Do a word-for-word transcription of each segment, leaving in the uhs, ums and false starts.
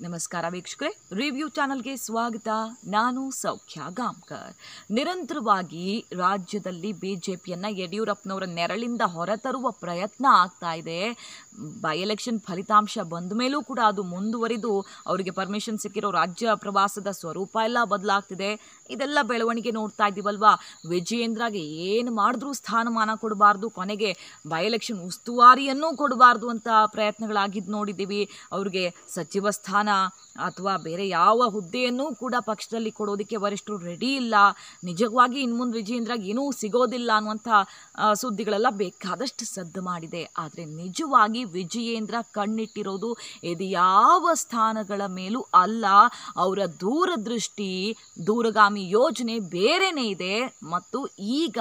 ನಮಸ್ಕಾರ ವೀಕ್ಷಕರೇ, ರಿವ್ಯೂ ಚಾನಲ್ಗೆ ಸ್ವಾಗತ. ನಾನು ಸೌಖ್ಯ ಗಾಂವ್ಕರ್. ನಿರಂತರವಾಗಿ ರಾಜ್ಯದಲ್ಲಿ ಬಿಜೆಪಿಯನ್ನು ಯಡಿಯೂರಪ್ಪನವರ ನೆರಳಿಂದ ಹೊರತರುವ ಪ್ರಯತ್ನ ಆಗ್ತಾ ಇದೆ. ಬೈ ಎಲೆಕ್ಷನ್ ಫಲಿತಾಂಶ ಬಂದ ಮೇಲೂ ಕೂಡ ಅದು ಮುಂದುವರಿದು ಅವರಿಗೆ ಪರ್ಮಿಷನ್ ಸಿಕ್ಕಿರೋ ರಾಜ್ಯ ಪ್ರವಾಸದ ಸ್ವರೂಪ ಎಲ್ಲ ಬದಲಾಗ್ತಿದೆ. ಇದೆಲ್ಲ ಬೆಳವಣಿಗೆ ನೋಡ್ತಾ ಇದ್ದೀವಲ್ವಾ. ವಿಜಯೇಂದ್ರಗೆ ಏನು ಮಾಡಿದ್ರೂ ಸ್ಥಾನಮಾನ ಕೊಡಬಾರ್ದು, ಕೊನೆಗೆ ಬೈ ಎಲೆಕ್ಷನ್ ಉಸ್ತುವಾರಿಯನ್ನೂ ಕೊಡಬಾರ್ದು ಅಂತ ಪ್ರಯತ್ನಗಳಾಗಿದ್ದು ನೋಡಿದ್ದೀವಿ. ಅವ್ರಿಗೆ ಸಚಿವ ಸ್ಥಾನ ಅಥವಾ ಬೇರೆ ಯಾವ ಹುದ್ದೆಯನ್ನೂ ಕೂಡ ಪಕ್ಷದಲ್ಲಿ ಕೊಡೋದಕ್ಕೆ ವರಿಷ್ಠರು ರೆಡಿ ಇಲ್ಲ. ನಿಜವಾಗಿ ಇನ್ನು ಮುಂದೆ ವಿಜಯೇಂದ್ರಗೆ ಏನೂ ಸಿಗೋದಿಲ್ಲ ಅನ್ನುವಂಥ ಸುದ್ದಿಗಳೆಲ್ಲ ಬೇಕಾದಷ್ಟು ಸದ್ದು ಮಾಡಿದೆ. ಆದರೆ ನಿಜವಾಗಿ ವಿಜಯೇಂದ್ರ ಕಣ್ಣಿಟ್ಟಿರೋದು ಇದು ಯಾವ ಸ್ಥಾನಗಳ ಮೇಲೂ ಅಲ್ಲ. ಅವರ ದೂರದೃಷ್ಟಿ, ದೂರಗಾಮಿ ಯೋಜನೆ ಬೇರೆನೇ ಇದೆ. ಮತ್ತು ಈಗ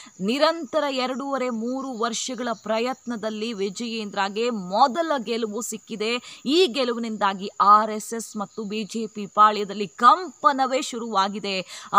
ನಿರಂತರ ಎರಡೂವರೆ ಮೂರು ವರ್ಷಗಳ ಪ್ರಯತ್ನದಲ್ಲಿ ವಿಜಯೇಂದ್ರಗೆ ಮೊದಲ ಗೆಲುವು ಸಿಕ್ಕಿದೆ. ಈ ಗೆಲುವಿನಿಂದಾಗಿ ಆರ್ ಎಸ್ ಎಸ್ ಮತ್ತು ಬಿಜೆಪಿ ಪಾಳ್ಯದಲ್ಲಿ ಕಂಪನವೇ ಶುರುವಾಗಿದೆ.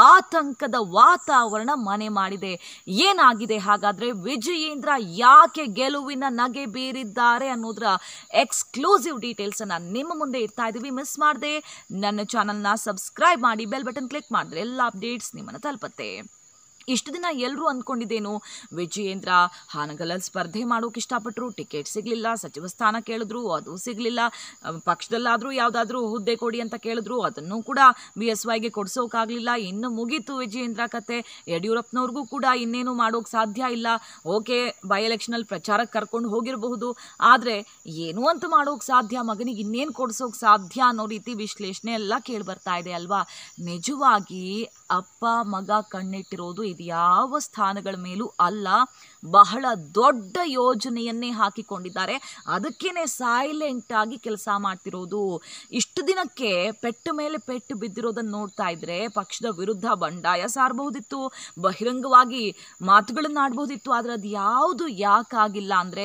ಆತಂಕದ ವಾತಾವರಣ ಮನೆ ಮಾಡಿದೆ. ಏನಾಗಿದೆ ಹಾಗಾದ್ರೆ, ವಿಜಯೇಂದ್ರ ಯಾಕೆ ಗೆಲುವಿನ ನಗೆ ಬೀರಿದ್ದಾರೆ ಅನ್ನೋದ್ರ ಎಕ್ಸ್ಕ್ಲೂಸಿವ್ ಡೀಟೇಲ್ಸ್ ಅನ್ನ ನಿಮ್ಮ ಮುಂದೆ ಇಡ್ತಾ ಇದೀವಿ. ಮಿಸ್ ಮಾಡದೆ ನನ್ನ ಚಾನಲ್ನ ಸಬ್ಸ್ಕ್ರೈಬ್ ಮಾಡಿ, ಬೆಲ್ ಬಟನ್ ಕ್ಲಿಕ್ ಮಾಡಿದ್ರೆ ಎಲ್ಲ ಅಪ್ಡೇಟ್ಸ್ ನಿಮ್ಮನ್ನು ತಲುಪುತ್ತೆ. ಇಷ್ಟು ದಿನ ಎಲ್ಲರೂ ಅಂದ್ಕೊಂಡಿದ್ದೇನು, ವಿಜಯೇಂದ್ರ ಹಾನಗಲಲ್ಲಿ ಸ್ಪರ್ಧೆ ಮಾಡೋಕೆ ಇಷ್ಟಪಟ್ಟರು, ಟಿಕೆಟ್ ಸಿಗಲಿಲ್ಲ, ಸಚಿವ ಸ್ಥಾನ ಕೇಳಿದ್ರು, ಅದು ಸಿಗಲಿಲ್ಲ. ಪಕ್ಷದಲ್ಲಾದರೂ ಯಾವುದಾದ್ರೂ ಹುದ್ದೆ ಕೊಡಿ ಅಂತ ಕೇಳಿದ್ರು, ಅದನ್ನು ಕೂಡ ಬಿ ಎಸ್ ವೈಗೆ ಕೊಡಿಸೋಕ್ಕಾಗಲಿಲ್ಲ. ಇನ್ನು ಮುಗೀತು ವಿಜಯೇಂದ್ರ ಕತೆ. ಯಡಿಯೂರಪ್ಪನವ್ರಿಗೂ ಕೂಡ ಇನ್ನೇನು ಮಾಡೋಕೆ ಸಾಧ್ಯ ಇಲ್ಲ. ಓಕೆ, ಬೈ ಎಲೆಕ್ಷನಲ್ಲಿ ಪ್ರಚಾರಕ್ಕೆ ಕರ್ಕೊಂಡು ಹೋಗಿರಬಹುದು, ಆದರೆ ಏನೂ ಅಂತ ಮಾಡೋಕೆ ಸಾಧ್ಯ, ಮಗನಿಗೆ ಇನ್ನೇನು ಕೊಡಿಸೋಕೆ ಸಾಧ್ಯ ಅನ್ನೋ ರೀತಿ ವಿಶ್ಲೇಷಣೆ ಎಲ್ಲ ಕೇಳಿ ಬರ್ತಾ ಇದೆ ಅಲ್ವಾ. ನಿಜವಾಗಿ ಅಪ್ಪ ಮಗ ಕಣ್ಣಿಟ್ಟಿರೋದು ಇದು ಯಾವ ಸ್ಥಾನಗಳ ಮೇಲೂ ಅಲ್ಲ, ಬಹಳ ದೊಡ್ಡ ಯೋಜನೆಯನ್ನೇ ಹಾಕಿಕೊಂಡಿದ್ದಾರೆ. ಅದಕ್ಕೇನೆ ಸೈಲೆಂಟ್ ಆಗಿ ಕೆಲಸ ಮಾಡ್ತಿರೋದು. ಇಷ್ಟು ದಿನಕ್ಕೆ ಪೆಟ್ಟು ಮೇಲೆ ಪೆಟ್ಟು ಬಿದ್ದಿರೋದನ್ನು ನೋಡ್ತಾ ಇದ್ರೆ ಪಕ್ಷದ ವಿರುದ್ಧ ಬಂಡಾಯ ಸಾರಬಹುದಿತ್ತು, ಬಹಿರಂಗವಾಗಿ ಮಾತುಗಳನ್ನು ಆಡಬಹುದಿತ್ತು. ಆದರೆ ಅದು ಯಾವುದು ಯಾಕಾಗಿಲ್ಲ ಅಂದರೆ,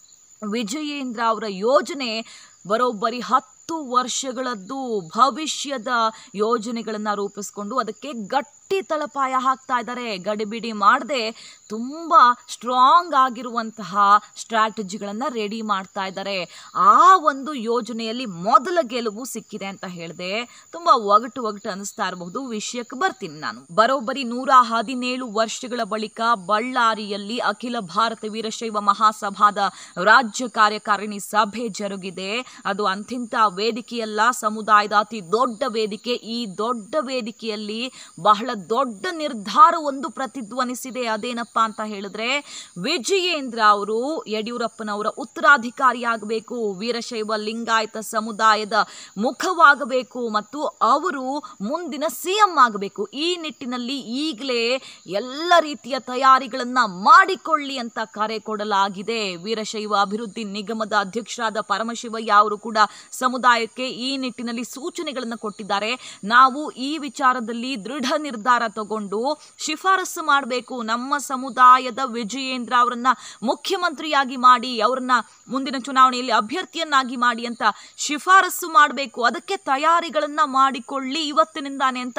ವಿಜಯೇಂದ್ರ ಅವರ ಯೋಜನೆ ಬರೋಬ್ಬರಿ ಹತ್ತು ವರ್ಷಗಳದ್ದು ಭವಿಷ್ಯದ ಯೋಜನೆಗಳನ್ನು ರೂಪಿಸ್ಕೊಂಡು ಅದಕ್ಕೆ ಗಟ್ಟಿ ತಳಪಾಯ ಹಾಕ್ತಾ ಇದ್ದಾರೆ. ಗಡಿಬಿಡಿ ಮಾಡದೆ ತುಂಬ ಸ್ಟ್ರಾಂಗ್ ಆಗಿರುವಂತಹ ಸ್ಟ್ರಾಟಜಿಗಳನ್ನು ರೆಡಿ ಮಾಡ್ತಾ ಇದ್ದಾರೆ. ಆ ಒಂದು ಯೋಜನೆಯಲ್ಲಿ ಮೊದಲ ಗೆಲುವು ಸಿಕ್ಕಿದೆ ಅಂತ ಹೇಳಿದೆ. ತುಂಬ ಒಗಟು ಒಗಟು ಅನಿಸ್ತಾ ಇರಬಹುದು. ವಿಷಯಕ್ಕೆ ಬರ್ತೀನಿ ನಾನು. ಬರೋಬ್ಬರಿ ನೂರ ಹದಿನೇಳು ವರ್ಷಗಳ ಬಳಿಕ ಬಳ್ಳಾರಿಯಲ್ಲಿ ಅಖಿಲ ಭಾರತ ವೀರಶೈವ ಮಹಾಸಭಾದ ರಾಜ್ಯ ಕಾರ್ಯಕಾರಿಣಿ ಸಭೆ ಜರುಗಿದೆ. ಅದು ಅಂತಿಂತ ವೇದಿಕೆಯಲ್ಲ, ಸಮುದಾಯದ ಅತಿ ದೊಡ್ಡ ವೇದಿಕೆ. ಈ ದೊಡ್ಡ ವೇದಿಕೆಯಲ್ಲಿ ಬಹಳ ದೊಡ್ಡ ನಿರ್ಧಾರ ಒಂದು ಪ್ರತಿಧ್ವನಿಸಿದೆ. ಅದೇನಪ್ಪ ಅಂತ ಹೇಳಿದ್ರೆ, ವಿಜಯೇಂದ್ರ ಅವರು ಯಡಿಯೂರಪ್ಪನವರ ಉತ್ತರಾಧಿಕಾರಿಯಾಗಬೇಕು, ವೀರಶೈವ ಲಿಂಗಾಯತ ಸಮುದಾಯದ ಮುಖವಾಗಬೇಕು ಮತ್ತು ಅವರು ಮುಂದಿನ ಸಿಎಂ ಆಗಬೇಕು. ಈ ನಿಟ್ಟಿನಲ್ಲಿ ಈಗಲೇ ಎಲ್ಲ ರೀತಿಯ ತಯಾರಿಗಳನ್ನ ಮಾಡಿಕೊಳ್ಳಿ ಅಂತ ಕರೆ ಕೊಡಲಾಗಿದೆ. ವೀರಶೈವ ಅಭಿವೃದ್ಧಿ ನಿಗಮದ ಅಧ್ಯಕ್ಷರಾದ ಪರಮಶಿವಯ್ಯ ಅವರು ಕೂಡ ಸಮುದಾಯಕ್ಕೆ ಈ ನಿಟ್ಟಿನಲ್ಲಿ ಸೂಚನೆಗಳನ್ನು ಕೊಟ್ಟಿದ್ದಾರೆ. ನಾವು ಈ ವಿಚಾರದಲ್ಲಿ ದೃಢ ನಿರ್ಧಾರ ತಗೊಂಡು ಶಿಫಾರಸು ಮಾಡಬೇಕು. ನಮ್ಮ ಸಮುದಾಯದ ವಿಜಯೇಂದ್ರ ಅವರನ್ನ ಮುಖ್ಯಮಂತ್ರಿಯಾಗಿ ಮಾಡಿ, ಅವರನ್ನ ಮುಂದಿನ ಚುನಾವಣೆಯಲ್ಲಿ ಅಭ್ಯರ್ಥಿಯನ್ನಾಗಿ ಮಾಡಿ ಅಂತ ಶಿಫಾರಸು ಮಾಡಬೇಕು. ಅದಕ್ಕೆ ತಯಾರಿಗಳನ್ನ ಮಾಡಿಕೊಳ್ಳಿ ಇವತ್ತಿನಿಂದಾನೆ ಅಂತ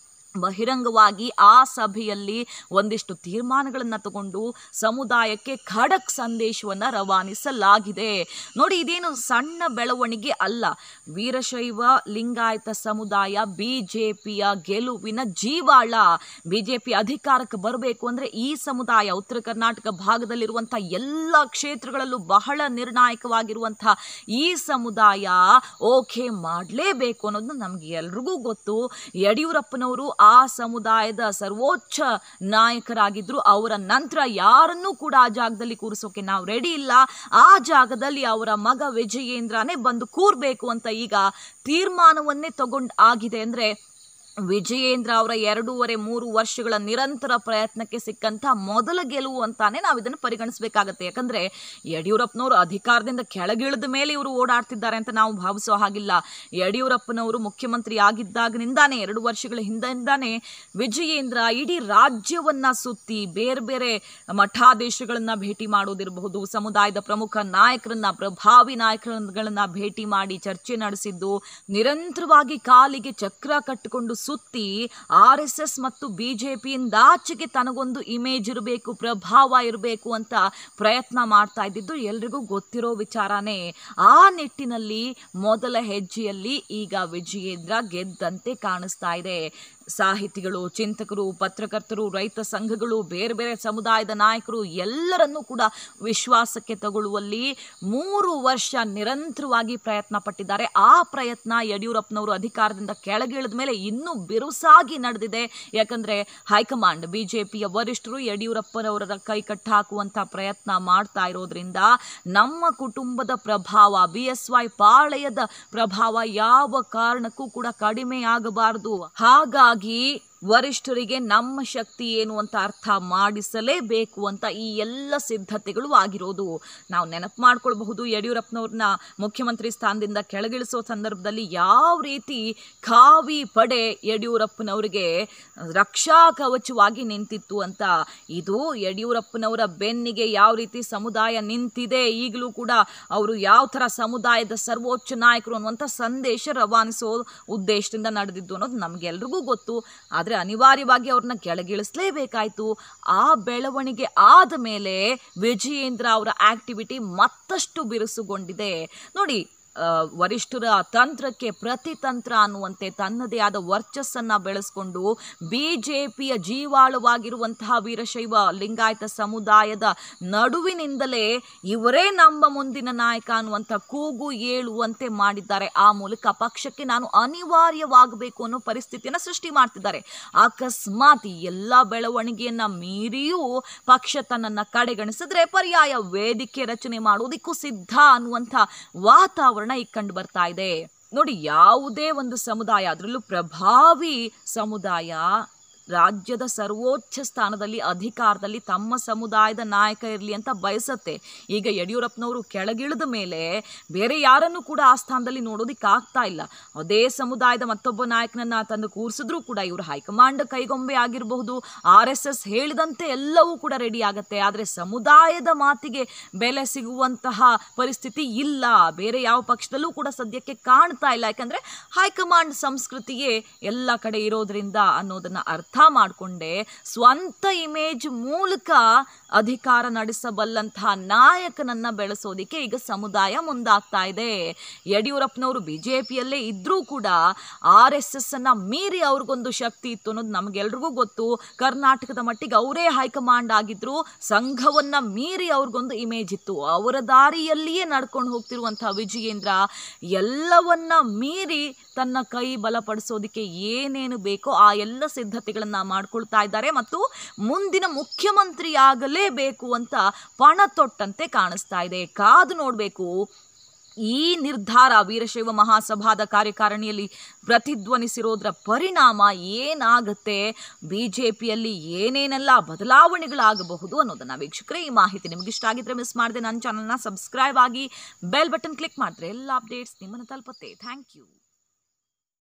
ಬಹಿರಂಗವಾಗಿ ಆ ಸಭೆಯಲ್ಲಿ ಒಂದಿಷ್ಟು ತೀರ್ಮಾನಗಳನ್ನು ತಗೊಂಡು ಸಮುದಾಯಕ್ಕೆ ಖಡಕ್ ಸಂದೇಶವನ್ನು ರವಾನಿಸಲಾಗಿದೆ. ನೋಡಿ, ಇದೇನು ಸಣ್ಣ ಬೆಳವಣಿಗೆ ಅಲ್ಲ. ವೀರಶೈವ ಲಿಂಗಾಯತ ಸಮುದಾಯ ಬಿಜೆಪಿಯ ಗೆಲುವಿನ ಜೀವಾಳ. ಬಿಜೆಪಿ ಅಧಿಕಾರಕ್ಕೆ ಬರಬೇಕು ಅಂದರೆ ಈ ಸಮುದಾಯ ಉತ್ತರ ಕರ್ನಾಟಕ ಭಾಗದಲ್ಲಿರುವಂಥ ಎಲ್ಲ ಕ್ಷೇತ್ರಗಳಲ್ಲೂ ಬಹಳ ನಿರ್ಣಾಯಕವಾಗಿರುವಂಥ ಈ ಸಮುದಾಯ ಓಕೆ ಮಾಡಲೇಬೇಕು ಅನ್ನೋದು ನಮ್ಗೆ ಎಲ್ರಿಗೂ ಗೊತ್ತು. ಯಡಿಯೂರಪ್ಪನವರು ಆ ಸಮುದಾಯದ ಸರ್ವೋಚ್ಚ ನಾಯಕರಾಗಿದ್ರು. ಅವರ ನಂತರ ಯಾರನ್ನೂ ಕೂಡ ಆ ಜಾಗದಲ್ಲಿ ಕೂರಿಸೋಕೆ ನಾವು ರೆಡಿ ಇಲ್ಲ. ಆ ಜಾಗದಲ್ಲಿ ಅವರ ಮಗ ವಿಜಯೇಂದ್ರನೇ ಬಂದು ಕೂರ್ಬೇಕು ಅಂತ ಈಗ ತೀರ್ಮಾನವನ್ನೇ ತಗೊಂಡು ಆಗಿದೆ. ಅಂದ್ರೆ ವಿಜಯೇಂದ್ರ ಅವರ ಎರಡೂವರೆ ಮೂರು ವರ್ಷಗಳ ನಿರಂತರ ಪ್ರಯತ್ನಕ್ಕೆ ಸಿಕ್ಕಂಥ ಮೊದಲ ಗೆಲುವು ಅಂತಾನೆ ನಾವು ಇದನ್ನು ಪರಿಗಣಿಸಬೇಕಾಗತ್ತೆ. ಯಾಕಂದ್ರೆ ಯಡಿಯೂರಪ್ಪನವರು ಅಧಿಕಾರದಿಂದ ಕೆಳಗಿಳಿದ ಮೇಲೆ ಇವರು ಓಡಾಡ್ತಿದ್ದಾರೆ ಅಂತ ನಾವು ಭಾವಿಸೋ ಹಾಗಿಲ್ಲ. ಯಡಿಯೂರಪ್ಪನವರು ಮುಖ್ಯಮಂತ್ರಿ ಆಗಿದ್ದಾಗನಿಂದಾನೇ, ಎರಡು ವರ್ಷಗಳ ಹಿಂದಿಂದಾನೇ ವಿಜಯೇಂದ್ರ ಇಡೀ ರಾಜ್ಯವನ್ನ ಸುತ್ತಿ ಬೇರೆ ಬೇರೆ ಮಠಾಧೀಶಗಳನ್ನ ಭೇಟಿ ಮಾಡೋದಿರಬಹುದು, ಸಮುದಾಯದ ಪ್ರಮುಖ ನಾಯಕರನ್ನ, ಪ್ರಭಾವಿ ನಾಯಕರುಗಳನ್ನ ಭೇಟಿ ಮಾಡಿ ಚರ್ಚೆ ನಡೆಸಿದ್ದು, ನಿರಂತರವಾಗಿ ಕಾಲಿಗೆ ಚಕ್ರ ಕಟ್ಟಿಕೊಂಡು ಸುತ್ತಿ ಆರ್ ಎಸ್ ಎಸ್ ಮತ್ತು ಬಿ ಜೆ ಪಿಯಿಂದಾಚೆಗೆ ತನಗೊಂದು ಇಮೇಜ್ ಇರಬೇಕು, ಪ್ರಭಾವ ಇರಬೇಕು ಅಂತ ಪ್ರಯತ್ನ ಮಾಡ್ತಾ ಇದ್ದಿದ್ದು ಎಲ್ರಿಗೂ ಗೊತ್ತಿರೋ ವಿಚಾರನೇ. ಆ ನಿಟ್ಟಿನಲ್ಲಿ ಮೊದಲ ಹೆಜ್ಜೆಯಲ್ಲಿ ಈಗ ವಿಜಯೇಂದ್ರ ಗೆದ್ದಂತೆ ಕಾಣಿಸ್ತಾ ಇದೆ. ಸಾಹಿತಿಗಳು, ಚಿಂತಕರು, ಪತ್ರಕರ್ತರು, ರೈತ ಸಂಘಗಳು, ಬೇರೆ ಬೇರೆ ಸಮುದಾಯದ ನಾಯಕರು ಎಲ್ಲರನ್ನೂ ಕೂಡ ವಿಶ್ವಾಸಕ್ಕೆ ತಗೊಳ್ಳುವಲ್ಲಿ ಮೂರು ವರ್ಷ ನಿರಂತರವಾಗಿ ಪ್ರಯತ್ನ ಪಟ್ಟಿದ್ದಾರೆ. ಆ ಪ್ರಯತ್ನ ಯಡಿಯೂರಪ್ಪನವರು ಅಧಿಕಾರದಿಂದ ಕೆಳಗಿಳಿದ ಮೇಲೆ ಇನ್ನೂ ಬಿರುಸಾಗಿ ನಡೆದಿದೆ. ಯಾಕಂದರೆ ಹೈಕಮಾಂಡ್ ಬಿ ಜೆ ಪಿಯ ವರಿಷ್ಠರು ಯಡಿಯೂರಪ್ಪನವರ ಕೈ ಕಟ್ಟಾಕುವಂಥ ಪ್ರಯತ್ನ ಮಾಡ್ತಾ ಇರೋದ್ರಿಂದ ನಮ್ಮ ಕುಟುಂಬದ ಪ್ರಭಾವ, ಬಿ ಎಸ್ ವೈ ಪಾಳೆಯದ ಪ್ರಭಾವ ಯಾವ ಕಾರಣಕ್ಕೂ ಕೂಡ ಕಡಿಮೆ ಆಗಬಾರದು. ಹಾಗಾಗಿ ವರಿಷ್ಠರಿಗೆ ನಮ್ಮ ಶಕ್ತಿ ಏನು ಅಂತ ಅರ್ಥ ಮಾಡಿಸಲೇಬೇಕು ಅಂತ ಈ ಎಲ್ಲ ಸಿದ್ಧತೆಗಳು ಆಗಿರೋದು. ನಾವು ನೆನಪು ಮಾಡ್ಕೊಳ್ಬಹುದು, ಯಡಿಯೂರಪ್ಪನವ್ರನ್ನ ಮುಖ್ಯಮಂತ್ರಿ ಸ್ಥಾನದಿಂದ ಕೆಳಗಿಳಿಸೋ ಸಂದರ್ಭದಲ್ಲಿ ಯಾವ ರೀತಿ ಖಾವಿ ಪಡೆ ಯಡಿಯೂರಪ್ಪನವ್ರಿಗೆ ರಕ್ಷಾ ಕವಚವಾಗಿ ನಿಂತಿತ್ತು ಅಂತ. ಇದು ಯಡಿಯೂರಪ್ಪನವರ ಬೆನ್ನಿಗೆ ಯಾವ ರೀತಿ ಸಮುದಾಯ ನಿಂತಿದೆ, ಈಗಲೂ ಕೂಡ ಅವರು ಯಾವ ಥರ ಸಮುದಾಯದ ಸರ್ವೋಚ್ಚ ನಾಯಕರು ಅನ್ನುವಂಥ ಸಂದೇಶ ರವಾನಿಸೋ ಉದ್ದೇಶದಿಂದ ನಡೆದಿದ್ದು ಅನ್ನೋದು ನಮಗೆಲ್ರಿಗೂ ಗೊತ್ತು. ಆದರೆ ಅನಿವಾರ್ಯವಾಗಿ ಅವ್ರನ್ನ ಕೆಳಗಿಳಿಸಲೇಬೇಕಾಯ್ತು. ಆ ಬೆಳವಣಿಗೆ ಆದ ಮೇಲೆ ವಿಜಯೇಂದ್ರ ಅವರ ಆಕ್ಟಿವಿಟಿ ಮತ್ತಷ್ಟು ಬಿರುಸುಗೊಂಡಿದೆ. ನೋಡಿ, ವರಿಷ್ಠರ ತಂತ್ರಕ್ಕೆ ಪ್ರತಿತಂತ್ರ ಅನ್ನುವಂತೆ ತನ್ನದೇ ಆದ ವರ್ಚಸ್ಸನ್ನು ಬೆಳೆಸ್ಕೊಂಡು ಬಿ ಜೆ ಪಿಯ ಜೀವಾಳವಾಗಿರುವಂತಹ ವೀರಶೈವ ಲಿಂಗಾಯತ ಸಮುದಾಯದ ನಡುವಿನಿಂದಲೇ ಇವರೇ ನಮ್ಮ ಮುಂದಿನ ನಾಯಕ ಅನ್ನುವಂಥ ಕೂಗು ಏಳುವಂತೆ ಮಾಡಿದ್ದಾರೆ. ಆ ಮೂಲಕ ಪಕ್ಷಕ್ಕೆ ನಾನು ಅನಿವಾರ್ಯವಾಗಬೇಕು ಅನ್ನೋ ಪರಿಸ್ಥಿತಿಯನ್ನು ಸೃಷ್ಟಿ ಮಾಡ್ತಿದ್ದಾರೆ. ಅಕಸ್ಮಾತ್ ಎಲ್ಲ ಬೆಳವಣಿಗೆಯನ್ನ ಮೀರಿಯೂ ಪಕ್ಷ ತನ್ನನ್ನು ಕಡೆಗಣಿಸಿದ್ರೆ ಪರ್ಯಾಯ ವೇದಿಕೆ ರಚನೆ ಮಾಡೋದಕ್ಕೂ ಸಿದ್ಧ ಅನ್ನುವಂಥ ವಾತಾವರಣ ಈಗ ಕಂಡು ಬರ್ತಾ ಇದೆ. ನೋಡಿ, ಯಾವುದೇ ಒಂದು ಸಮುದಾಯ, ಅದರಲ್ಲೂ ಪ್ರಭಾವಿ ಸಮುದಾಯ, ರಾಜ್ಯದ ಸರ್ವೋಚ್ಚ ಸ್ಥಾನದಲ್ಲಿ ಅಧಿಕಾರದಲ್ಲಿ ತಮ್ಮ ಸಮುದಾಯದ ನಾಯಕ ಇರಲಿ ಅಂತ ಬಯಸತ್ತೆ. ಈಗ ಯಡಿಯೂರಪ್ಪನವರು ಕೆಳಗಿಳಿದ ಮೇಲೆ ಬೇರೆ ಯಾರನ್ನು ಕೂಡ ಆ ಸ್ಥಾನದಲ್ಲಿ ನೋಡೋದಿಕ್ಕೆ ಆಗ್ತಾ ಇಲ್ಲ. ಅದೇ ಸಮುದಾಯದ ಮತ್ತೊಬ್ಬ ನಾಯಕನನ್ನ ತಂದು ಕೂರಿಸಿದ್ರೂ ಕೂಡ ಇವರು ಹೈಕಮಾಂಡ್ ಕೈಗೊಂಬೆ ಆಗಿರಬಹುದು, ಆರ್ ಎಸ್ ಎಸ್ ಹೇಳಿದಂತೆ ಎಲ್ಲವೂ ಕೂಡ ರೆಡಿ ಆಗತ್ತೆ. ಆದರೆ ಸಮುದಾಯದ ಮಾತಿಗೆ ಬೆಲೆ ಸಿಗುವಂತಹ ಪರಿಸ್ಥಿತಿ ಇಲ್ಲ, ಬೇರೆ ಯಾವ ಪಕ್ಷದಲ್ಲೂ ಕೂಡ ಸದ್ಯಕ್ಕೆ ಕಾಣ್ತಾ ಇಲ್ಲ. ಯಾಕಂದ್ರೆ ಹೈಕಮಾಂಡ್ ಸಂಸ್ಕೃತಿಯೇ ಎಲ್ಲ ಕಡೆ ಇರೋದ್ರಿಂದ ಅನ್ನೋದನ್ನ ಅರ್ಥ ಮಾಡಿಕೊಂಡೆ ಸ್ವಂತ ಇಮೇಜ್ ಮೂಲಕ ಅಧಿಕಾರ ನಡೆಸಬಲ್ಲಂತಹ ನಾಯಕನನ್ನ ಬೆಳೆಸೋದಿಕ್ಕೆ ಈಗ ಸಮುದಾಯ ಮುಂದಾಗ್ತಾ ಇದೆ. ಯಡಿಯೂರಪ್ಪನವರು ಬಿಜೆಪಿಯಲ್ಲೇ ಇದ್ರೂ ಕೂಡ ಆರ್ ಎಸ್ ಎಸ್ ಅನ್ನ ಮೀರಿ ಅವ್ರಿಗೊಂದು ಶಕ್ತಿ ಇತ್ತು ಅನ್ನೋದು ನಮ್ಗೆಲ್ರಿಗೂ ಗೊತ್ತು. ಕರ್ನಾಟಕದ ಮಟ್ಟಿಗೆ ಅವರೇ ಹೈಕಮಾಂಡ್ ಆಗಿದ್ರು, ಸಂಘವನ್ನ ಮೀರಿ ಅವ್ರಿಗೊಂದು ಇಮೇಜ್ ಇತ್ತು. ಅವರ ದಾರಿಯಲ್ಲಿಯೇ ನಡ್ಕೊಂಡು ಹೋಗ್ತಿರುವಂತಹ ವಿಜಯೇಂದ್ರ ಎಲ್ಲವನ್ನ ಮೀರಿ ತನ್ನ ಕೈ ಬಲಪಡಿಸೋದಿಕ್ಕೆ ಏನೇನು ಬೇಕೋ ಆ ಎಲ್ಲ ಸಿದ್ಧತೆಗಳನ್ನ ಮಾಡ್ಕೊಳ್ತಾ ಇದ್ದಾರೆ ಮತ್ತು ಮುಂದಿನ ಮುಖ್ಯಮಂತ್ರಿ ಆಗಲೇಬೇಕು ಅಂತ ಪಣ ತೊಟ್ಟಂತೆ ಕಾಣಿಸ್ತಾ ಇದೆ. ಕಾದು ನೋಡಬೇಕು ಈ ನಿರ್ಧಾರ ವೀರಶೈವ ಮಹಾಸಭಾದ ಕಾರ್ಯಕಾರಿಣಿಯಲ್ಲಿ ಪ್ರತಿಧ್ವನಿಸಿರೋದ್ರ ಪರಿಣಾಮ ಏನಾಗುತ್ತೆ, ಬಿ ಜೆ ಪಿಯಲ್ಲಿ ಏನೇನೆಲ್ಲ ಬದಲಾವಣೆಗಳಾಗಬಹುದು ಅನ್ನೋದನ್ನ. ವೀಕ್ಷಕರೇ, ಈ ಮಾಹಿತಿ ನಿಮ್ಗೆ ಇಷ್ಟ ಆಗಿದ್ರೆ ಮಿಸ್ ಮಾಡದೆ ನನ್ನ ಚಾನಲ್ನ ಸಬ್ಸ್ಕ್ರೈಬ್ ಆಗಿ ಬೆಲ್ ಬಟನ್ ಕ್ಲಿಕ್ ಮಾಡಿದ್ರೆ ಎಲ್ಲ ಅಪ್ಡೇಟ್ಸ್ ನಿಮ್ಮನ್ನು ತಲುಪುತ್ತೆ. Thank you.